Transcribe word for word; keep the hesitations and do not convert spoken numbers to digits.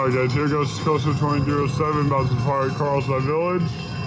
Alright guys, here goes Coastal twenty-three oh seven about to depart Carlsbad Village.